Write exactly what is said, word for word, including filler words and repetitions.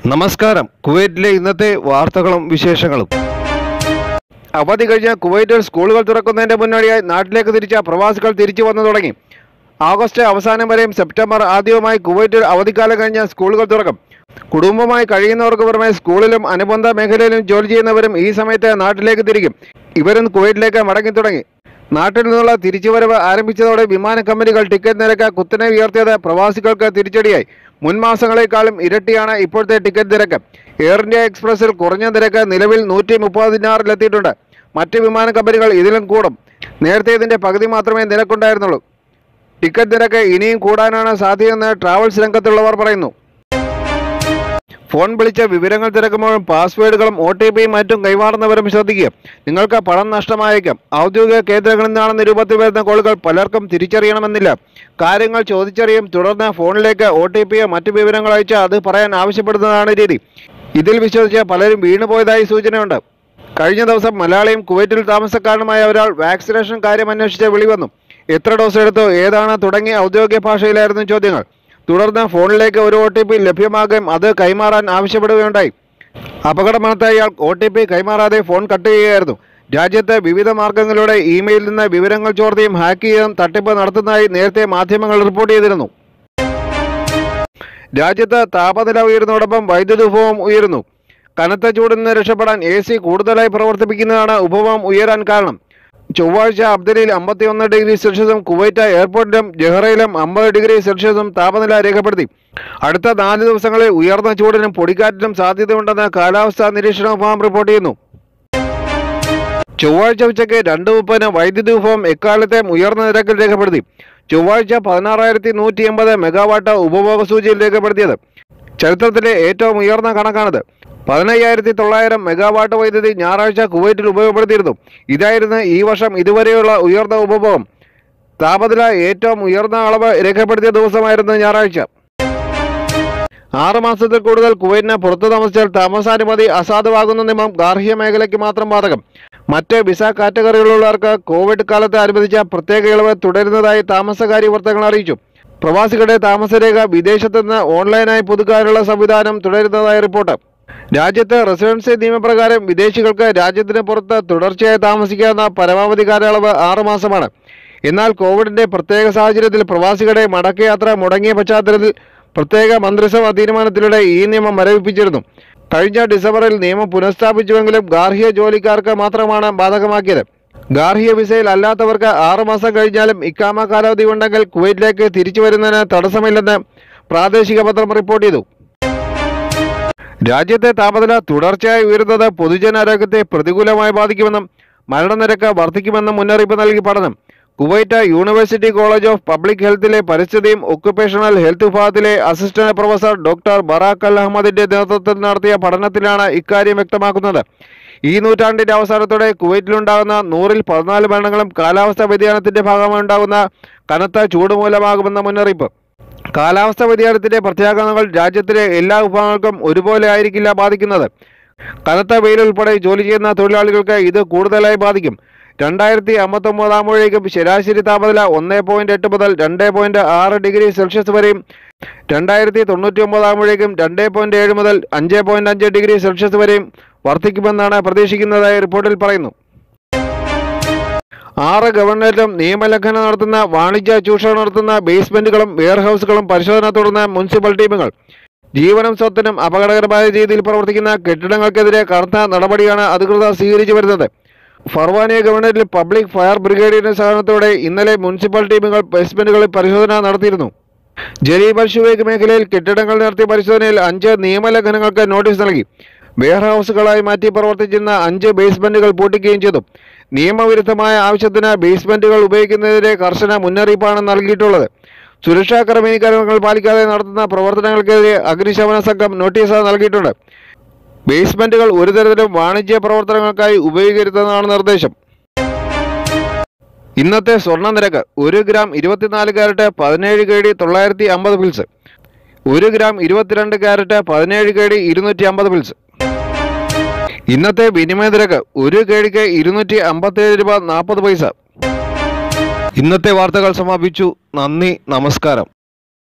നമസ്കാരം. കുവൈറ്റിലെ ഇന്നത്തെ വാർത്തകളും വിശേഷങ്ങളും. അവധി കഴിഞ്ഞ കുവൈറ്റിൽ സ്കൂളുകൾ തുറക്കുന്നതിന്റെ മുന്നോടിയായി നാട്ടിലേക്ക് തിരിച്ച പ്രവാസികൾ തിരിച്ചു വന്നു തുടങ്ങി. ആഗസ്റ്റ് അവസാനം വരെയും സെപ്റ്റംബർ ആദ്യവുമായി കുവൈറ്റിൽ അവധിക്കാലം കഴിഞ്ഞ സ്കൂളുകൾ തുറക്കും. കുടുംബമായി കഴിയുന്നവർക്ക് പുറമെ സ്കൂളിലും അനുബന്ധ മേഖലയിലും ജോലി ചെയ്യുന്നവരും ഈ സമയത്ത് നാട്ടിലേക്ക് തിരിക്കും. ഇവരും കുവൈറ്റിലേക്ക് മടങ്ങി തുടങ്ങി. നാട്ടിൽ നിന്നുള്ള തിരിച്ചുവരവ് ആരംഭിച്ചതോടെ വിമാന കമ്പനികൾ ടിക്കറ്റ് നിരക്ക് കുത്തനെ ഉയർത്തിയത് പ്രവാസികൾക്ക് തിരിച്ചടിയായി. മുൻമാസങ്ങളെക്കാളും ഇരട്ടിയാണ് ഇപ്പോഴത്തെ ടിക്കറ്റ് നിരക്ക്. എയർ ഇന്ത്യ എക്സ്പ്രസിൽ കുറഞ്ഞ നിരക്ക് നിലവിൽ നൂറ്റി മുപ്പതിനാറിലെത്തിയിട്ടുണ്ട്. മറ്റ് വിമാന കമ്പനികൾ ഇതിലും കൂടും. നേരത്തെ ഇതിന്റെ പകുതി മാത്രമേ നിരക്കുണ്ടായിരുന്നുള്ളൂ. ടിക്കറ്റ് നിരക്ക് ഇനിയും കൂടാനാണ് സാധ്യതയെന്ന് ട്രാവൽസ് രംഗത്തുള്ളവർ പറയുന്നു. ഫോൺ വിളിച്ച വിവരങ്ങൾ തിരക്കുമ്പോഴും പാസ്വേഡുകളും ഒ ടി പിയും മറ്റും കൈമാറുന്നവരും ശ്രദ്ധിക്കുക. നിങ്ങൾക്ക് പണം നഷ്ടമായേക്കാം. ഔദ്യോഗിക കേന്ദ്രങ്ങളിൽ നിന്നാണെന്ന രൂപത്തിൽ വരുന്ന കോളുകൾ പലർക്കും തിരിച്ചറിയണമെന്നില്ല. കാര്യങ്ങൾ ചോദിച്ചറിയും. തുടർന്ന് ഫോണിലേക്ക് ഒ ടി പിയോ മറ്റു വിവരങ്ങൾ അയച്ച് അത് പറയാൻ ആവശ്യപ്പെടുന്നതാണ് രീതി. ഇതിൽ വിശ്വസിച്ച് പലരും വീണുപോയതായി സൂചനയുണ്ട്. കഴിഞ്ഞ ദിവസം മലയാളിയും കുവൈറ്റിൽ താമസക്കാരനുമായ ഒരാൾ വാക്സിനേഷൻ കാര്യം അന്വേഷിച്ച് വിളി വന്നു. എത്ര ഡോസ് എടുത്തു, ഏതാണ് തുടങ്ങി ഔദ്യോഗിക ഭാഷയിലായിരുന്നു ചോദ്യങ്ങൾ. തുടർന്ന് ഫോണിലേക്ക് ഒരു ഒ ടി പി ലഭ്യമാകുകയും അത് കൈമാറാൻ ആവശ്യപ്പെടുകയുണ്ടായി. അപകടമണത്ത ഇയാൾ ഒ ടി പി കൈമാറാതെ ഫോൺ കട്ട് ചെയ്യുകയായിരുന്നു. രാജ്യത്തെ വിവിധ മാർഗങ്ങളിലൂടെ ഇമെയിലിൽ നിന്ന് വിവരങ്ങൾ ചോർത്തിയും ഹാക്ക് ചെയ്തും തട്ടിപ്പ് നടത്തുന്നതായി നേരത്തെ മാധ്യമങ്ങൾ റിപ്പോർട്ട് ചെയ്തിരുന്നു. രാജ്യത്ത് താപനില ഉയരുന്നതോടൊപ്പം വൈദ്യുതി ഉപഭോഗം ഉയരുന്നു. കനത്ത ചൂടിൽ നിന്ന് രക്ഷപ്പെടാൻ എ സി കൂടുതലായി പ്രവർത്തിപ്പിക്കുന്നതാണ് ഉപഭോഗം ഉയരാൻ കാരണം. ചൊവ്വാഴ്ച അബ്ദലിൽ അമ്പത്തി ഒന്ന് ഡിഗ്രി സെൽഷ്യസും കുവൈറ്റ് എയർപോർട്ടിലും ജഹറയിലും അമ്പത് ഡിഗ്രി സെൽഷ്യസും താപനില രേഖപ്പെടുത്തി. അടുത്ത നാല് ദിവസങ്ങളിൽ ഉയർന്ന ചൂടിനും പൊടിക്കാറ്റിനും സാധ്യതയുണ്ടെന്ന് കാലാവസ്ഥാ നിരീക്ഷണ വിഭാഗം റിപ്പോർട്ട് ചെയ്യുന്നു. ചൊവ്വാഴ്ച ഉച്ചയ്ക്ക് രണ്ട് മുപ്പതിന് വൈദ്യുതി ഉപഭോഗം എക്കാലത്തെയും ഉയർന്ന നിരക്കിൽ രേഖപ്പെടുത്തി. ചൊവ്വാഴ്ച പതിനാറായിരത്തി നൂറ്റി എൺപത് മെഗാവാട്ട് ഉപഭോഗ സൂചിയിൽ രേഖപ്പെടുത്തിയത്. ചരിത്രത്തിലെ ഏറ്റവും ഉയർന്ന കണക്കാണിത്. പതിനയ്യായിരത്തി തൊള്ളായിരം മെഗാവാട്ട് വൈദ്യുതി ഞായറാഴ്ച കുവൈറ്റിൽ ഉപയോഗപ്പെടുത്തിയിരുന്നു. ഇതായിരുന്നു ഈ വർഷം ഇതുവരെയുള്ള ഉയർന്ന ഉപഭോഗം. താപനില ഏറ്റവും ഉയർന്ന അളവ് രേഖപ്പെടുത്തിയ ദിവസമായിരുന്നു ഞായറാഴ്ച. ആറ് മാസത്തിൽ കൂടുതൽ കുവൈറ്റിന് പുറത്തു താമസിച്ചാൽ താമസാനുമതി അസാധുവാകുന്ന നിയമം ഗാർഹിക മേഖലയ്ക്ക് മാത്രം ബാധകം. മറ്റ് വിസ കാറ്റഗറിയിലുള്ളവർക്ക് കോവിഡ് കാലത്ത് അനുവദിച്ച പ്രത്യേക ഇളവ് തുടരുന്നതായി താമസകാര്യ വൃത്തങ്ങൾ അറിയിച്ചു. പ്രവാസികളുടെ താമസരേഖ വിദേശത്ത് നിന്ന് ഓൺലൈനായി പുതുക്കാനുള്ള സംവിധാനം തുടരുന്നതായി റിപ്പോർട്ട്. രാജ്യത്ത് റെസിഡൻസി നിയമപ്രകാരം വിദേശികൾക്ക് രാജ്യത്തിന് പുറത്ത് തുടർച്ചയായി താമസിക്കാവുന്ന പരമാവധി കാലയളവ് ആറു മാസമാണ്. എന്നാൽ കോവിഡിന്റെ പ്രത്യേക സാഹചര്യത്തിൽ പ്രവാസികളുടെ മടക്കയാത്ര മുടങ്ങിയ പശ്ചാത്തലത്തിൽ പ്രത്യേക മന്ത്രിസഭാ തീരുമാനത്തിലൂടെ ഈ നിയമം മരവിപ്പിച്ചിരുന്നു. കഴിഞ്ഞ ഡിസംബറിൽ നിയമം പുനഃസ്ഥാപിച്ചുവെങ്കിലും ഗാർഹിക ജോലിക്കാർക്ക് മാത്രമാണ് ബാധകമാക്കിയത്. ഗാർഹിക വിസയിൽ അല്ലാത്തവർക്ക് ആറുമാസം കഴിഞ്ഞാലും ഇക്കാമ കാലാവധി ഉണ്ടെങ്കിൽ കുവൈറ്റിലേക്ക് തിരിച്ചു വരുന്നതിന് തടസ്സമില്ലെന്ന് പ്രാദേശിക പത്രം റിപ്പോർട്ട് ചെയ്തു. രാജ്യത്തെ താപനില തുടർച്ചയായി ഉയരുന്നത് പൊതുജനാരോഗ്യത്തെ പ്രതികൂലമായി ബാധിക്കുമെന്നും മരണനിരക്ക് വർദ്ധിക്കുമെന്നും മുന്നറിയിപ്പ് നൽകി പഠനം. Kuwait university college of public ഹെൽത്തിലെ പരിസ്ഥിതിയും ഒക്യുപേഷണൽ ഹെൽത്ത് വിഭാഗത്തിലെ assistant professor doctor Barak al അഹമ്മദിന്റെ നേതൃത്വത്തിൽ നടത്തിയ പഠനത്തിലാണ് ഇക്കാര്യം വ്യക്തമാക്കുന്നത്. ഈ നൂറ്റാണ്ടിന്റെ അവസാനത്തോടെ കുവൈറ്റിലുണ്ടാകുന്ന നൂറിൽ പതിനാല് മരണങ്ങളും കാലാവസ്ഥാ വ്യതിയാനത്തിന്റെ ഭാഗമായി ഉണ്ടാകുന്ന കനത്ത ചൂട് മൂലമാകുമെന്ന മുന്നറിയിപ്പ്. കാലാവസ്ഥാ വ്യതിയാനത്തിന്റെ പ്രത്യാഘാതങ്ങൾ രാജ്യത്തിലെ എല്ലാ വിഭാഗങ്ങൾക്കും ഒരുപോലെ ആയിരിക്കില്ല ബാധിക്കുന്നത്. കനത്ത വെയിൽ ഉൾപ്പെടെ ജോലി ചെയ്യുന്ന തൊഴിലാളികൾക്ക് ഇത് കൂടുതലായി ബാധിക്കും. രണ്ടായിരത്തി അമ്പത്തൊമ്പതാകുമ്പോഴേക്കും ശരാശരി താപനില ഒന്ന് പോയിന്റ് എട്ട് മുതൽ രണ്ട് പോയിന്റ് ആറ് ഡിഗ്രി സെൽഷ്യസ് വരെയും രണ്ടായിരത്തി തൊണ്ണൂറ്റി ഒമ്പതാകുമ്പോഴേക്കും രണ്ട് പോയിന്റ് ഏഴ് മുതൽ അഞ്ച് പോയിന്റ് അഞ്ച് ഡിഗ്രി സെൽഷ്യസ് വരെയും വർദ്ധിക്കുമെന്നാണ് പ്രതീക്ഷിക്കുന്നതായി റിപ്പോർട്ടിൽ പറയുന്നു. ആറ് ഗവൺമെന്റും നിയമലംഘനം നടത്തുന്ന വാണിജ്യ ചൂഷണം നടത്തുന്ന ബേസ്മെന്റുകളും വെയർഹൌസുകളും പരിശോധന തുടർന്ന മുനിസിപ്പൽ ടീമുകൾ. ജീവനും സ്വത്തിനും അപകടകരമായ രീതിയിൽ പ്രവർത്തിക്കുന്ന കെട്ടിടങ്ങൾക്കെതിരെ കടുത്ത നടപടിയാണ് അധികൃതർ സ്വീകരിച്ചു വരുന്നത്. ഫർവാനിയ ഗവൺമെന്റിൽ പബ്ലിക് ഫയർ ബ്രിഗേഡിന്റെ സഹകരണത്തോടെ ഇന്നലെ മുനിസിപ്പൽ ടീമുകൾ ബേസ്മെന്റുകളിൽ പരിശോധന നടത്തിയിരുന്നു. ജലീബ് അൽ ഷുവൈഖ് മേഖലയിൽ കെട്ടിടങ്ങൾ നടത്തിയ പരിശോധനയിൽ അഞ്ച് നിയമലംഘനങ്ങൾക്ക് നോട്ടീസ് നൽകി. വെയർഹൌസുകളായി മാറ്റി പ്രവർത്തിച്ചിരുന്ന അഞ്ച് ബേസ്മെന്റുകൾ പൂട്ടിക്കുകയും ചെയ്തു. നിയമവിരുദ്ധമായ ആവശ്യത്തിന് ബേസ്മെന്റുകൾ ഉപയോഗിക്കുന്നതിനെതിരെ കർശന മുന്നറിയിപ്പാണ് നൽകിയിട്ടുള്ളത്. സുരക്ഷാ ക്രമീകരണങ്ങൾ പാലിക്കാതെ നടത്തുന്ന പ്രവർത്തനങ്ങൾക്കെതിരെ അഗ്നിശമന സംഘം നോട്ടീസ് നൽകിയിട്ടുണ്ട്. ബേസ്മെന്റുകൾ ഒരു തരത്തിലും വാണിജ്യ പ്രവർത്തനങ്ങൾക്കായി ഉപയോഗിക്കരുതെന്നാണ് നിർദ്ദേശം. ഇന്നത്തെ സ്വർണ്ണ നിരക്ക് ഒരു ഗ്രാം ഇരുപത്തിനാല് ക്യാരറ്റ് പതിനേഴ് കെ ഡി തൊള്ളായിരത്തി അമ്പത് പിൽസ്, ഒരു ഗ്രാം ഇരുപത്തിരണ്ട് ക്യാരറ്റ് പതിനേഴ് കെ ഡി ഇരുന്നൂറ്റി അമ്പത് പിൽസ്. ഇന്നത്തെ വിനിമയ നിരക്ക് ഒരു കേടിക്ക് ഇരുന്നൂറ്റി അമ്പത്തേഴ് രൂപ നാൽപ്പത് പൈസ. ഇന്നത്തെ വാർത്തകൾ സമാപിച്ചു. നന്ദി, നമസ്കാരം.